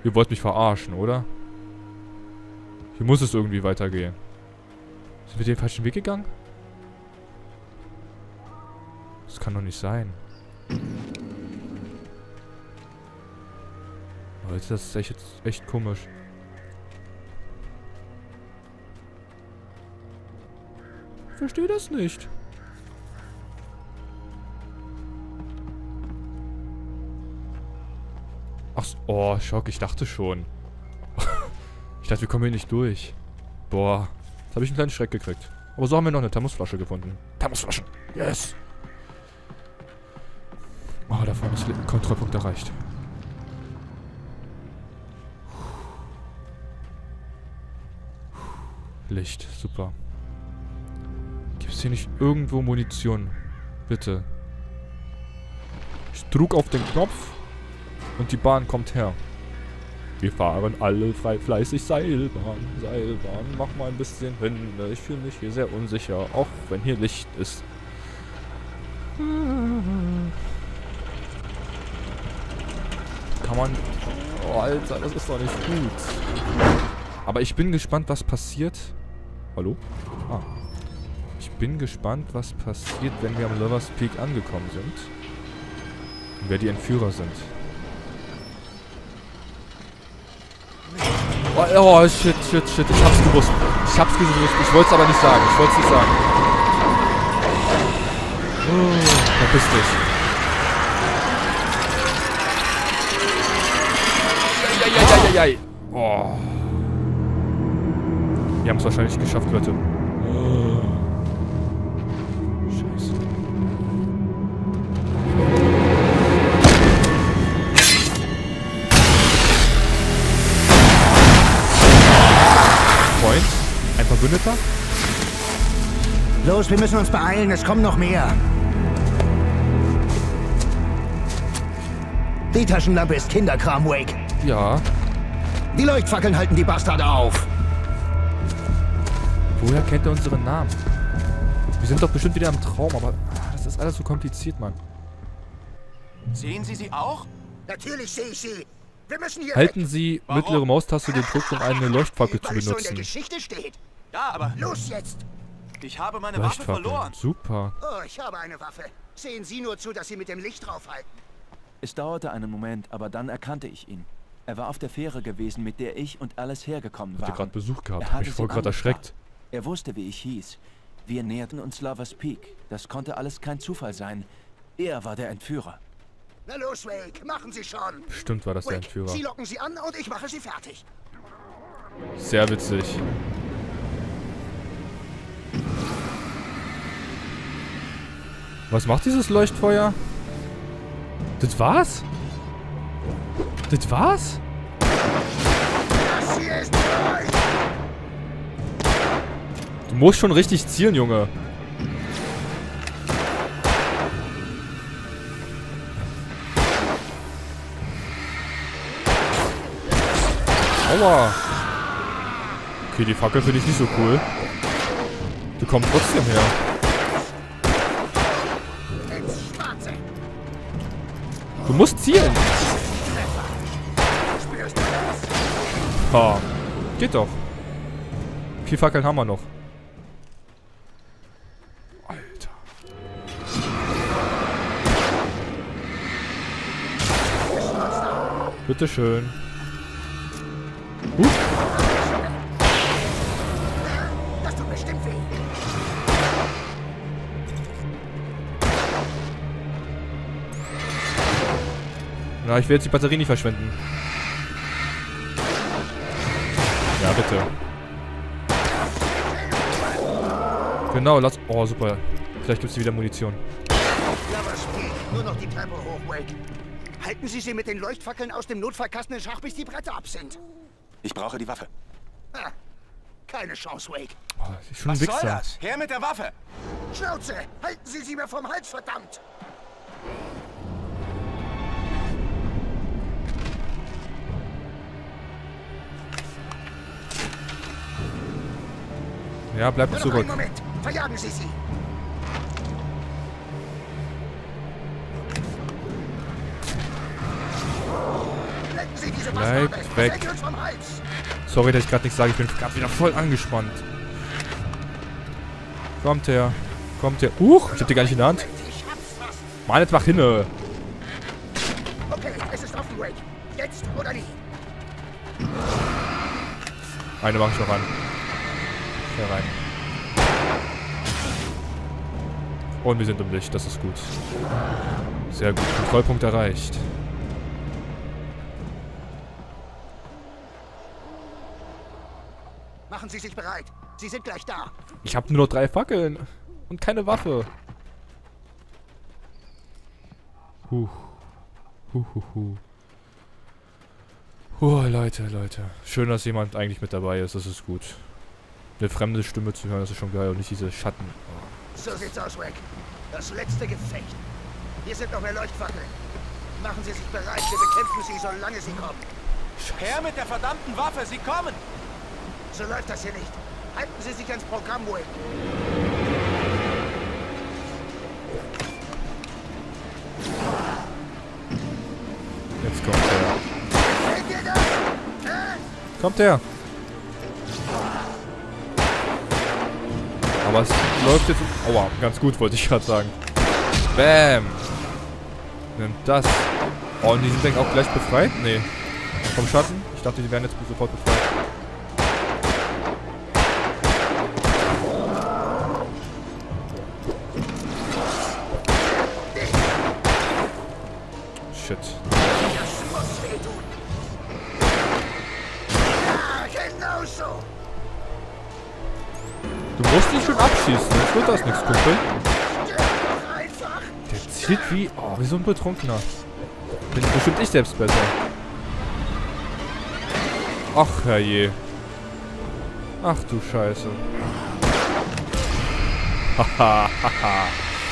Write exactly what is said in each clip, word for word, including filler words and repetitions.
Ihr wollt mich verarschen, oder? Hier muss es irgendwie weitergehen. Sind wir den falschen Weg gegangen? Das kann doch nicht sein. Leute, das ist echt, echt komisch. Ich verstehe das nicht. Ach, oh, Schock, ich dachte schon. Ich dachte, wir kommen hier nicht durch. Boah, jetzt habe ich einen kleinen Schreck gekriegt. Aber so haben wir noch eine Thermosflasche gefunden. Thermosflaschen, yes! Oh, da vorne ist ein Kontrollpunkt erreicht. Licht, super. Gibt es hier nicht irgendwo Munition? Bitte. Ich drück auf den Knopf und die Bahn kommt her. Wir fahren alle frei, fleißig Seilbahn, Seilbahn. Mach mal ein bisschen hin. Ich fühle mich hier sehr unsicher, auch wenn hier Licht ist. Kann man... Oh, Alter, das ist doch nicht gut. Aber ich bin gespannt, was passiert. Hallo? Ah. Ich bin gespannt, was passiert, wenn wir am Lovers Peak angekommen sind. Und wer die Entführer sind. Oh, oh, shit, shit, shit. Ich hab's gewusst. Ich hab's gewusst. Ich wollte es aber nicht sagen. Ich wollte es nicht sagen. Oh, verpiss dich. Eieieiei. Oh. Wir haben es wahrscheinlich geschafft, Leute. Oh. Scheiße. Freund? Ein Verbündeter? Los, wir müssen uns beeilen. Es kommen noch mehr. Die Taschenlampe ist Kinderkram, Wake. Ja. Die Leuchtfackeln halten die Bastarde auf. Woher kennt er unseren Namen? Wir sind doch bestimmt wieder im Traum, aber ah, das ist alles so kompliziert, Mann. Sehen Sie sie auch? Natürlich sehe ich sie. Wir müssen hier Halten weg. Sie Warum? mittlere Maustaste gedrückt, um eine Leuchtfackel zu Weil es so in der benutzen. Geschichte steht. Ja, aber Los jetzt. ich habe meine Waffe Leuchtfackel. verloren. Super. Oh, ich habe eine Waffe. Sehen Sie nur zu, dass Sie mit dem Licht draufhalten. Es dauerte einen Moment, aber dann erkannte ich ihn. Er war auf der Fähre gewesen, mit der ich und Alice hergekommen Habt ihr waren. gerade Besuch gehabt? Er Hab hatte mich voll sie gerade angestarrt. erschreckt. Er wusste, wie ich hieß. Wir näherten uns Lovers Peak. Das konnte alles kein Zufall sein. Er war der Entführer. Na los, Wake, machen Sie schon. Bestimmt war das der Wake, Entführer. Sie locken sie an und ich mache sie fertig. Sehr witzig. Was macht dieses Leuchtfeuer? Das war's? Das war's? Das hier ist euch. Du musst schon richtig zielen, Junge. Aua. Okay, die Fackel finde ich nicht so cool. Die kommt trotzdem her. Ins Schwarze. Du musst zielen. Spürst du das? Ha. Geht doch. Vier Fackeln haben wir noch. Alter. Bitteschön. Huh. Das tut bestimmt weh. Na, ich will jetzt die Batterie nicht verschwenden. Ja, bitte. Genau, lass... Oh, super. Vielleicht gibt es wieder Munition. Lovers Peak. Nur noch die Treppe hoch, Wake. Halten Sie sie mit den Leuchtfackeln aus dem Notfallkasten in Schach, bis die Bretter ab sind. Ich brauche die Waffe. Ah, keine Chance, Wake. Oh, ist schon ein Was soll Wichser. das? Her mit der Waffe! Schnauze! Halten Sie sie mir vom Hals, verdammt! Ja, bleib Nur noch zurück. einen Moment. Verjagen Sie sie. Lenken Sie Sie diese Bleibt Bastarde! weg. Seid ihr uns vom Hals! Sorry, dass ich gerade nichts sage. Ich bin gerade wieder voll angespannt. Kommt her. Kommt her. Huch, ich hab die gar nicht in der Hand. Ich hab's fast! Mann, jetzt mach hinne. Okay, es ist offen, Wade. Jetzt oder nie. Eine mache ich noch an. Hier rein. Und wir sind im Licht, das ist gut. Sehr gut. Kontrollpunkt erreicht. Machen Sie sich bereit. Sie sind gleich da. Ich habe nur noch drei Fackeln. Und keine Waffe. Huh. Huh, huh, huh. Oh, Leute, Leute. Schön, dass jemand eigentlich mit dabei ist. Das ist gut. Eine fremde Stimme zu hören, das ist schon geil. Und nicht diese Schatten. Oh. So sieht's aus, Wack. Das letzte Gefecht. Hier sind noch mehr Leuchtfackeln. Machen Sie sich bereit. Wir bekämpfen Sie, solange Sie kommen. Her mit der verdammten Waffe, sie kommen! So läuft das hier nicht. Halten Sie sich ans Programm, Wack. Jetzt kommt er. Seht ihr das? Hä? Kommt her. Aber es läuft jetzt... Aua, ganz gut, wollte ich gerade sagen. Bam. Nimmt das. Oh, und die sind dann auch gleich befreit? Nee. Vom Schatten? Ich dachte, die werden jetzt sofort befreit. Shit. Das muss wehtun. Ja, genau so. Du musst ihn schon abschießen, sonst wird das nichts, Kumpel. Stirb doch einfach. Der zielt wie... Oh, wie so ein Betrunkener. Bin bestimmt ich selbst besser. Ach, herrje. Ach du Scheiße. Haha, haha.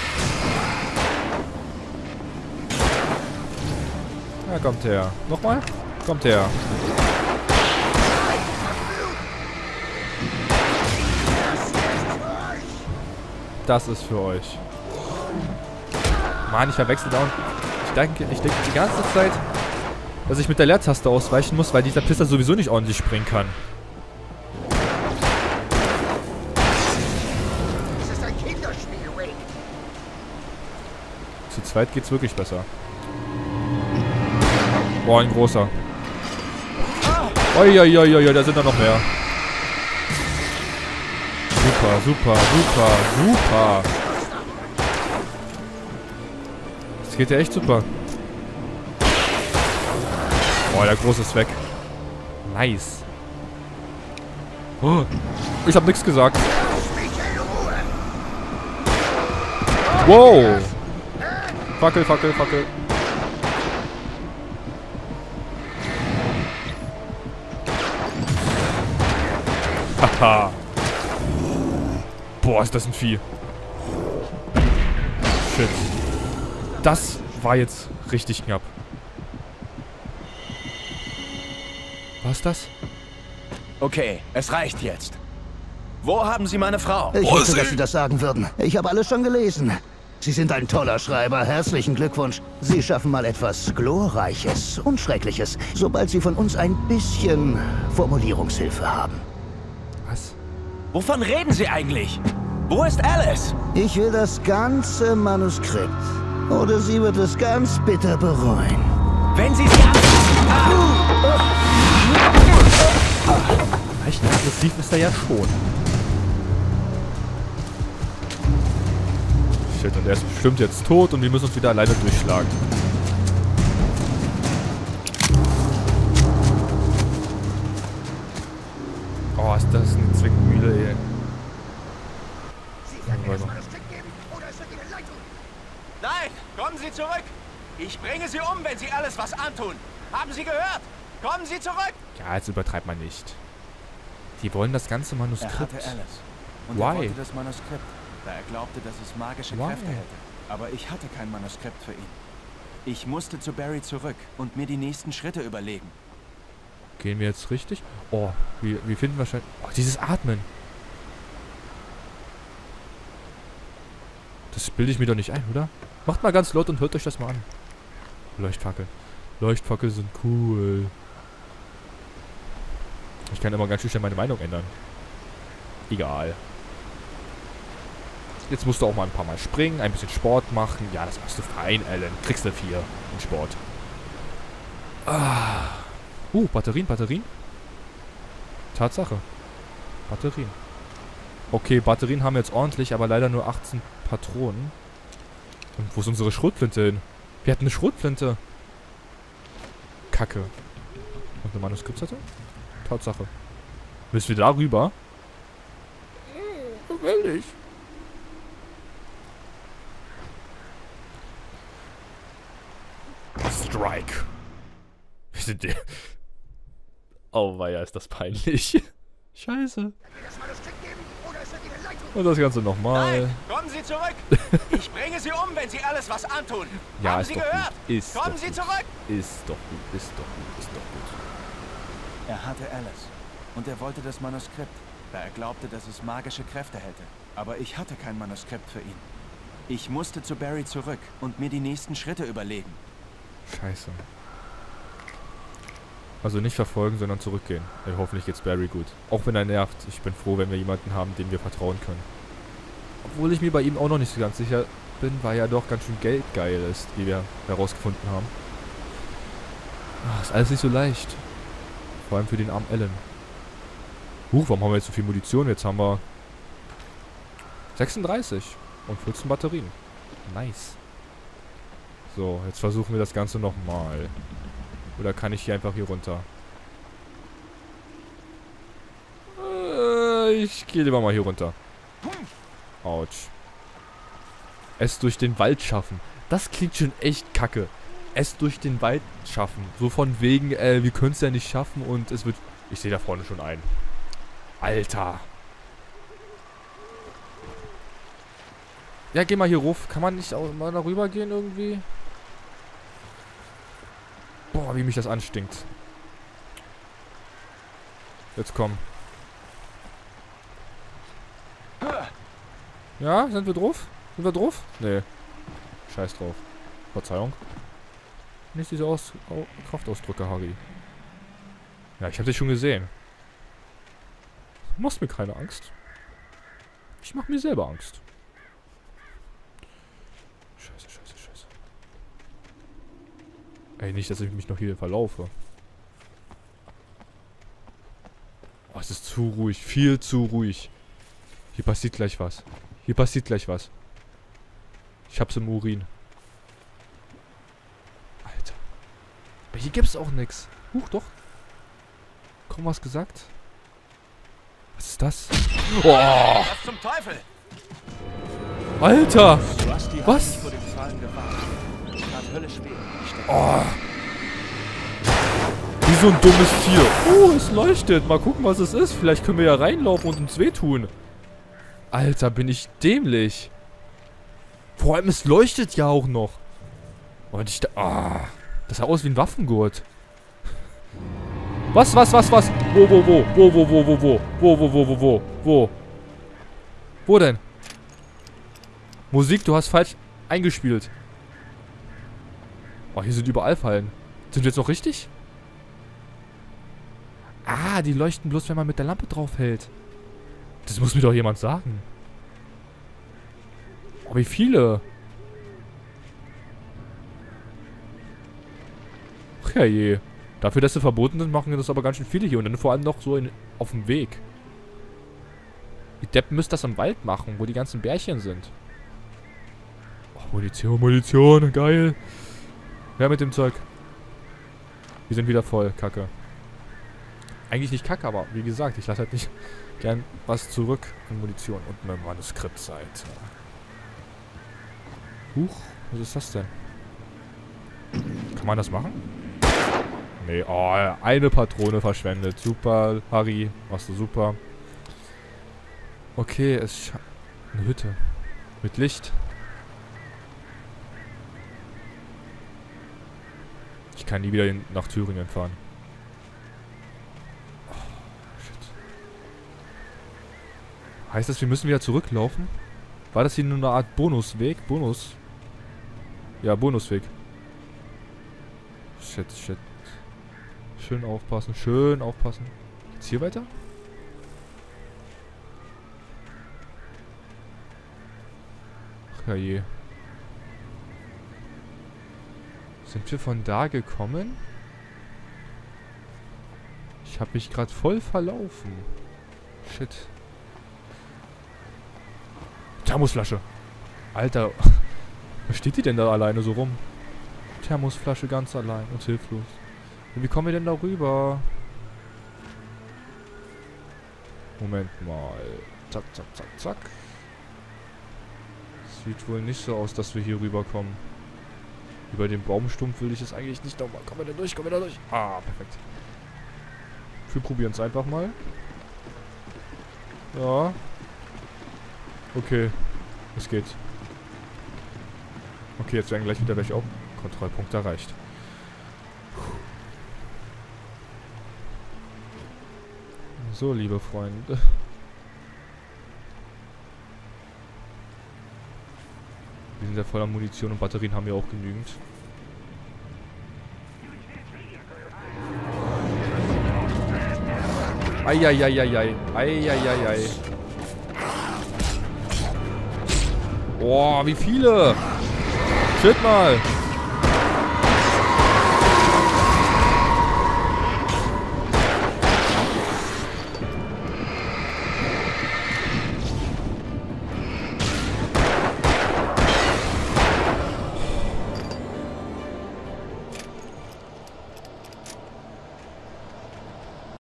Ja, kommt her. Nochmal? Kommt her. Das ist für euch. Mann, ich verwechsel da und ich denke, ich denke die ganze Zeit, dass ich mit der Leertaste ausweichen muss, weil dieser Pisser sowieso nicht ordentlich springen kann. Das ist ein Kinderspiel, Wade. Zu zweit geht's wirklich besser. Boah, ein großer. Uiuiuiui, da sind da noch mehr. Super, super, super, super. Das geht ja echt super. Boah, der Große ist weg. Nice. Oh, ich hab nichts gesagt. Wow. Fackel, Fackel, Fackel. Haha. Boah, ist das ein Vieh. Shit. Das war jetzt richtig knapp. Was ist das? Okay, es reicht jetzt. Wo haben Sie meine Frau? Ich wusste, dass Sie das sagen würden. Ich habe alles schon gelesen. Sie sind ein toller Schreiber. Herzlichen Glückwunsch. Sie schaffen mal etwas Glorreiches und Schreckliches, sobald Sie von uns ein bisschen Formulierungshilfe haben. Was? Wovon reden Sie eigentlich? Wo ist Alice? Ich will das ganze Manuskript. Oder sie wird es ganz bitter bereuen. Wenn Sie sie ab... Leicht aggressiv ist er ja schon. Shit, und er ist bestimmt jetzt tot und wir müssen uns wieder alleine durchschlagen. Oh, ist das eine Zwickmühle, ey. Sie werden mir das Manuskript geben, oder es wird Ihnen leid tun. Nein, kommen Sie zurück! Ich bringe Sie um, wenn Sie alles was antun. Haben Sie gehört? Kommen Sie zurück! Ja, jetzt übertreibt man nicht. Die wollen das ganze Er Manuskript. hatte Alice. Und Why? er wollte das Manuskript, da er glaubte, dass es magische Why? Kräfte hätte. Aber ich hatte kein Manuskript für ihn. Ich musste zu Barry zurück und mir die nächsten Schritte überlegen. Gehen wir jetzt richtig? Oh, wir, wir finden wahrscheinlich... Oh, dieses Atmen. Das bilde ich mir doch nicht ein, oder? Macht mal ganz laut und hört euch das mal an. Leuchtfackel. Leuchtfackel sind cool. Ich kann immer ganz schön schnell meine Meinung ändern. Egal. Jetzt musst du auch mal ein paar Mal springen, ein bisschen Sport machen. Ja, das machst du fein, Alan. Kriegst du vier in Sport. Ah. Uh, Batterien, Batterien. Tatsache. Batterien. Okay, Batterien haben wir jetzt ordentlich, aber leider nur achtzehn Patronen. Und wo ist unsere Schrotflinte hin? Wir hatten eine Schrotflinte. Kacke. Und eine Manuskriptseite? Tatsache. Müssen wir darüber? Hm, will ich. Strike. Wir sind der. Oh weia, ist das peinlich. Scheiße. Und das Ganze nochmal. Nein, kommen Sie zurück. Ich bringe Sie um, wenn Sie alles was antun. Ja, Haben ist Sie doch gehört? gut. Ist Kommen doch Sie gut. zurück. Ist doch gut, ist doch gut, ist doch gut. Er hatte Alice. Und er wollte das Manuskript, da er glaubte, dass es magische Kräfte hätte. Aber ich hatte kein Manuskript für ihn. Ich musste zu Barry zurück und mir die nächsten Schritte überlegen. Scheiße. Also nicht verfolgen, sondern zurückgehen. Ey, hoffentlich geht's Barry gut. Auch wenn er nervt. Ich bin froh, wenn wir jemanden haben, dem wir vertrauen können. Obwohl ich mir bei ihm auch noch nicht so ganz sicher bin, weil er doch ganz schön geldgeil ist, wie wir herausgefunden haben. Ach, ist alles nicht so leicht. Vor allem für den armen Alan. Huch, warum haben wir jetzt so viel Munition? Jetzt haben wir sechsunddreißig und vierzehn Batterien. Nice. So, jetzt versuchen wir das Ganze nochmal. Oder kann ich hier einfach hier runter? Äh, ich gehe lieber mal hier runter. Autsch. Es durch den Wald schaffen. Das klingt schon echt kacke. Es durch den Wald schaffen. So von wegen, äh, wir können es ja nicht schaffen und es wird... Ich sehe da vorne schon ein. Alter. Ja, geh mal hier rauf. Kann man nicht auch mal darüber gehen irgendwie? Boah, wie mich das anstinkt. Jetzt komm. Ja, sind wir drauf? Sind wir drauf? Nee. Scheiß drauf. Verzeihung. Nicht diese Aus Au Kraftausdrücke, Harry. Ja, ich hab dich schon gesehen. Du machst mir keine Angst. Ich mach mir selber Angst. Scheiße, scheiße, scheiße. Ey, nicht, dass ich mich noch hier verlaufe. Oh, es ist zu ruhig. Viel zu ruhig. Hier passiert gleich was. Hier passiert gleich was. Ich hab's im Urin. Alter. Aber hier gibt's auch nix. Huch, doch. Komm, was gesagt? Was ist das? Oh! Was zum Teufel? Alter! Rusty Was? Vor dem Fallen gewarnt. Tat Hölle schwer. Oh! Wie so ein dummes Tier. Oh, es leuchtet. Mal gucken, was es ist. Vielleicht können wir ja reinlaufen und uns wehtun. Alter, bin ich dämlich. Vor allem, es leuchtet ja auch noch. Und ich da... Ah, das sah aus wie ein Waffengurt. Was, was, was, was? Wo, wo, wo? Wo, wo, wo, wo, wo? Wo, wo, wo, wo, wo? Wo? Wo denn? Musik, du hast falsch eingespielt. Oh, hier sind überall Fallen. Sind wir jetzt noch richtig? Ah, die leuchten bloß, wenn man mit der Lampe drauf hält. Das muss mir doch jemand sagen. Oh, wie viele? Ach ja je. Dafür, dass sie verboten sind, machen das aber ganz schön viele hier. Und dann vor allem noch so in, auf dem Weg. Die Deppen müssen das im Wald machen, wo die ganzen Bärchen sind. Oh, Munition, Munition, geil. Ja, mit dem Zeug. Wir sind wieder voll, Kacke. Eigentlich nicht Kacke, aber wie gesagt, ich lasse halt nicht gern was zurück an Munition und eine Manuskriptseite. Huch, was ist das denn? Kann man das machen? Nee, oh, eine Patrone verschwendet. Super, Harry, machst du super. Okay, es ist eine Hütte. Mit Licht. Ich kann nie wieder in, nach Thüringen fahren. Oh, shit. Heißt das, wir müssen wieder zurücklaufen? War das hier nur eine Art Bonusweg? Bonus? Ja, Bonusweg. Shit, shit. Schön aufpassen, schön aufpassen. Geht's hier weiter? Ach ja je. Sind wir von da gekommen? Ich habe mich gerade voll verlaufen. Shit. Thermosflasche. Alter. Was steht die denn da alleine so rum? Thermosflasche ganz allein und hilflos. Und wie kommen wir denn da rüber? Moment mal. Zack, zack, zack, zack. Sieht wohl nicht so aus, dass wir hier rüberkommen. Über den Baumstumpf will ich es eigentlich nicht nochmal. Kommen wir da durch, kommen wir da durch. Ah, perfekt. Wir probieren es einfach mal. Ja. Okay. Es geht. Okay, jetzt werden gleich wieder welche auf. Kontrollpunkt erreicht. So, liebe Freunde. Wir sind ja voller Munition und Batterien haben wir auch genügend. Eieieiei. Eieieiei. Boah, wie viele! Shit mal!